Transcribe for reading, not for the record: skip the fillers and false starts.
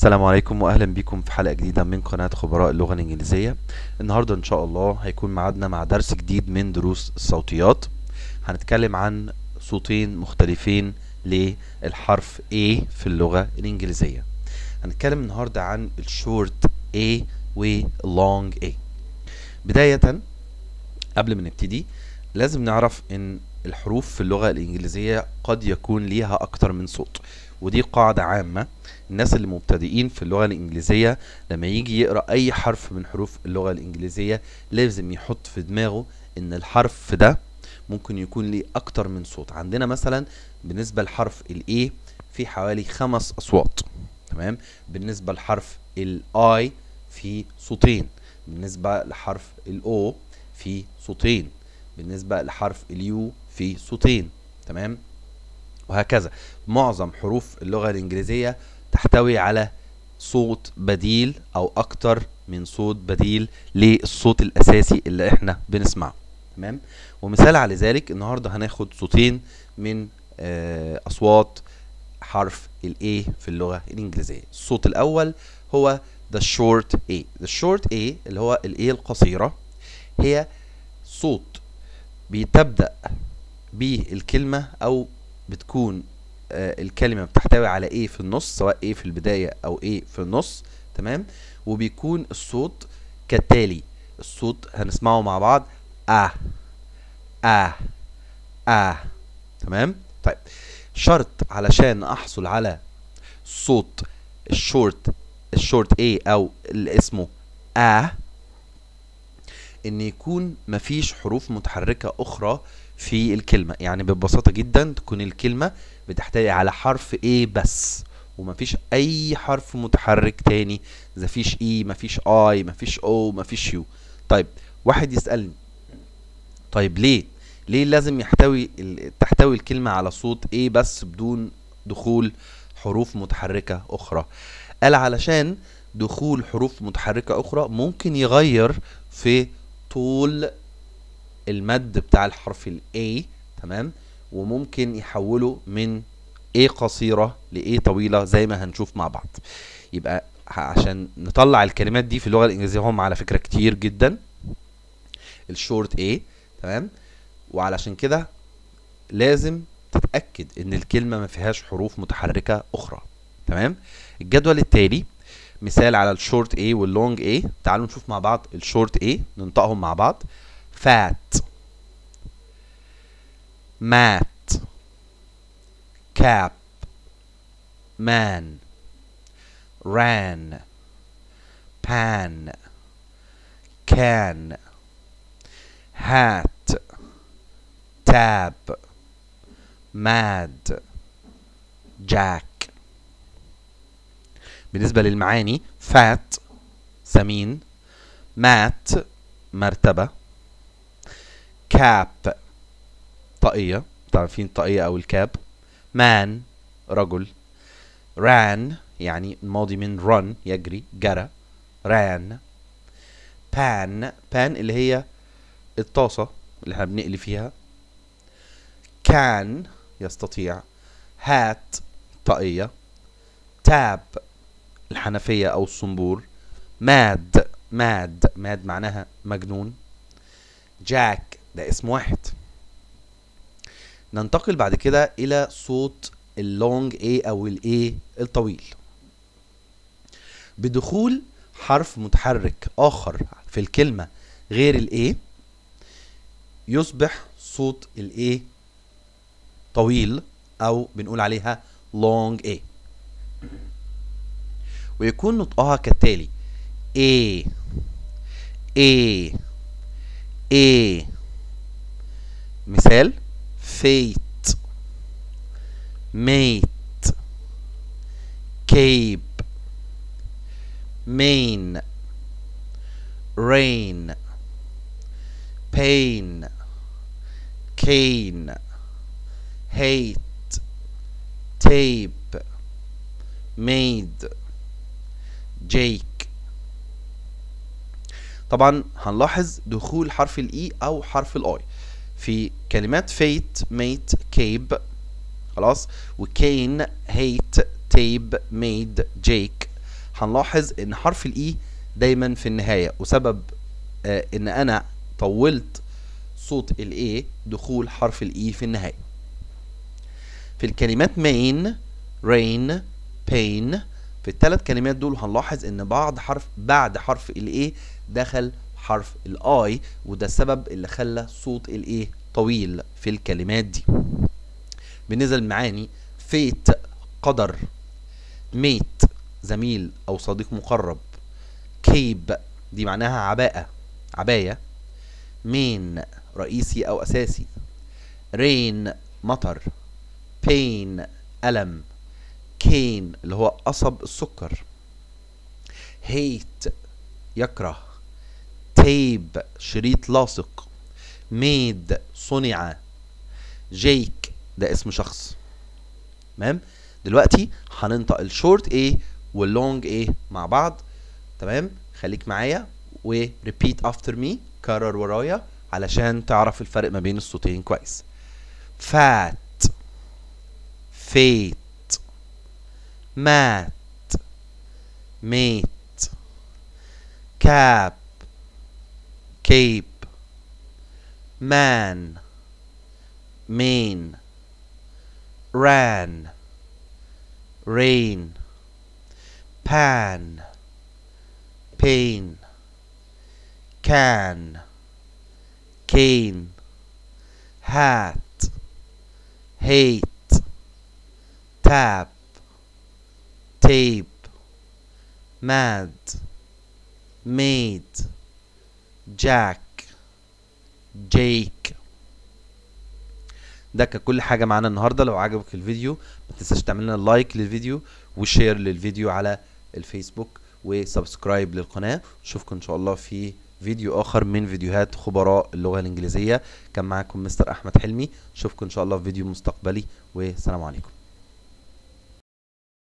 السلام عليكم واهلا بكم في حلقة جديدة من قناة خبراء اللغة الانجليزية. النهاردة ان شاء الله هيكون معادنا مع درس جديد من دروس الصوتيات. هنتكلم عن صوتين مختلفين للحرف A في اللغة الانجليزية. هنتكلم النهاردة عن الشورت A واللونج A. بداية قبل ما نبتدي لازم نعرف ان الحروف في اللغة الانجليزية قد يكون ليها اكتر من صوت، ودي قاعدة عامة. الناس اللي مبتدئين في اللغة الانجليزية لما يجي يقرأ اي حرف من حروف اللغة الانجليزية لازم يحط في دماغه ان الحرف ده ممكن يكون ليه اكتر من صوت. عندنا مثلا بالنسبة لحرف الاي في حوالي 5 اصوات، تمام. بالنسبة لحرف الاي في صوتين، بالنسبة لحرف الاو في صوتين، بالنسبة لحرف اليو في صوتين، تمام، وهكذا. معظم حروف اللغة الإنجليزية تحتوي على صوت بديل أو أكتر من صوت بديل للصوت الأساسي اللي احنا بنسمعه، تمام. ومثال على ذلك النهاردة هناخد صوتين من أصوات حرف ال A في اللغة الإنجليزية. الصوت الأول هو the short A. the short A اللي هو ال A القصيرة هي صوت بتبدأ بالكلمة أو بتكون الكلمة بتحتوي على A في النص، سواء A في البداية أو A في النص، تمام. وبيكون الصوت كالتالي. الصوت هنسمعه مع بعض آه آه آه، تمام. طيب شرط علشان أحصل على صوت الشورت A أو اللي اسمه ان يكون مفيش حروف متحركة اخرى في الكلمة. يعني ببساطة جدا تكون الكلمة بتحتوي على حرف A بس ومفيش اي حرف متحرك تاني، مفيش E، مفيش I، مفيش O، مفيش U. طيب واحد يسألني طيب ليه لازم تحتوي الكلمة على صوت A بس بدون دخول حروف متحركة اخرى؟ قال علشان دخول حروف متحركة اخرى ممكن يغير في طول المد بتاع الحرف ال A، تمام، وممكن يحوله من A قصيرة ل A طويلة زي ما هنشوف مع بعض. يبقى عشان نطلع الكلمات دي في اللغة الإنجليزية هم على فكرة كتير جدا الشورت A، تمام. وعلشان كده لازم تتأكد ان الكلمة ما فيهاش حروف متحركة اخرى، تمام. الجدول التالي مثال على الشورت A واللونج A. تعالوا نشوف مع بعض الشورت A ننطقهم مع بعض. fat mat cap man ran pan can hat tab mad jack. بالنسبة للمعاني fat سمين، mat مرتبة، cap طاقية، تعرفين طاقية أو الكاب، man رجل، ran يعني الماضي من run يجري جرى ran، pan اللي هي الطاسة اللي احنا بنقلي فيها، can يستطيع، hat طاقية، tab الحنفية أو الصنبور، mad معناها مجنون، جاك ده اسم واحد. ننتقل بعد كده إلى صوت اللونج A أو ال A الطويل. بدخول حرف متحرك آخر في الكلمة غير ال A يصبح صوت ال A طويل أو بنقول عليها long A، ويكون نطقها كالتالي A A A. مثال fate mate cape main rain pain cane hate tape made jake. طبعا هنلاحظ دخول حرف الاي او حرف الاي في كلمات فيت ميت كيب، خلاص، وكين هيت تيب ميد جيك. هنلاحظ ان حرف الاي دايما في النهاية، وسبب ان انا طولت صوت الاي دخول حرف الاي في النهاية. في الكلمات main rain pain، في الثلاث كلمات دول هنلاحظ ان بعد حرف الاي دخل حرف الاي، وده السبب اللي خلى صوت الاي طويل في الكلمات دي. بالنسبة للمعاني، فيت قدر، ميت زميل او صديق مقرب، كيب دي معناها عباية، مين رئيسي او اساسي، رين مطر، بين ألم، كين اللي هو قصب السكر، هيت يكره، تيب شريط لاصق، ميد صنع، جيك ده اسم شخص. تمام. دلوقتي هننطق الشورت ايه واللونج ايه مع بعض. تمام. خليك معايا و repeat after me، كرر ورايا علشان تعرف الفرق ما بين الصوتين كويس. فات، فيت، مات، ميت، كاب، كيب، مان، مين، ran، rain، pan، pain، can، cane، hat، hate، tap، tape، mad، made، jack، jake. ده كل حاجة معانا النهاردة. لو عجبك الفيديو ما تنساش تعمل لنا لايك للفيديو وشير للفيديو على الفيسبوك وسبسكرايب للقناة. نشوفكم ان شاء الله في فيديو اخر من فيديوهات خبراء اللغة الانجليزية. كان معاكم مستر احمد حلمي. نشوفكم ان شاء الله في فيديو مستقبلي، والسلام عليكم.